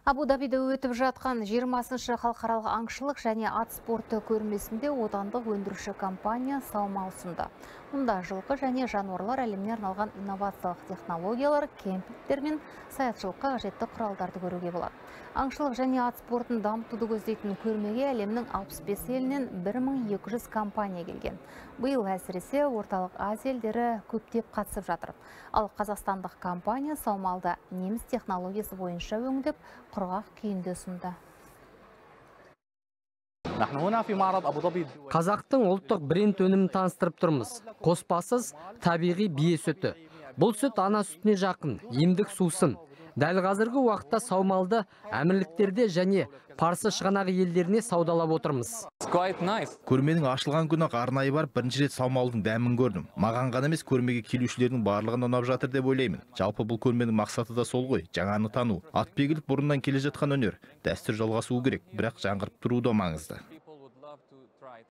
Абу-Дабиде өтіп жатқан 20-шы халықаралық аңшылық және ат спорты көрмесінде отандық өндіруші компания саумал ұсынды. Мұнда жылқы және жануарлар әлеміне арналған инновациялық технологиялар, кемпингтер мен саятшылыққа қажетті құралдарды көруге болады. Аңшылық және ат спортын дамытуды көздейтін көрмеге әлемнің 65 елінен 1200 компания келген. Биыл әсіресе орталық Азия елдері көптеп қатысып жатыр. Ал қазақстандық компания саумалды неміс технологиясы бойынша өңдеп, құрғақ күйінде ұсынды. Қазақтың ұлттық бренд өнімін таныстырып тұрмыз. Қоспасыз табиғи бие сүті. Бұл сүт ана сүтіне жақын, емдік сусын. Дәл қазіргі уақытта саумалды әмірліктерде және Парсы шығанағы елдеріне саудалап отырмыз. Көрменің ашылған күні арнайы барып бірінші рет саумалдың дәмін көрдім. Маған ғана емес, көрмеге келушілердің барлығына ұнап жатыр деп ойлаймын. Жалпы бұл көрменің мақсаты да сол ғой, жаңаны тану. Атбегілік бұрыннан келе жатқан өнер. Дәстүр жалғасуы керек, бірақ жаңғырып тұру да маңызды.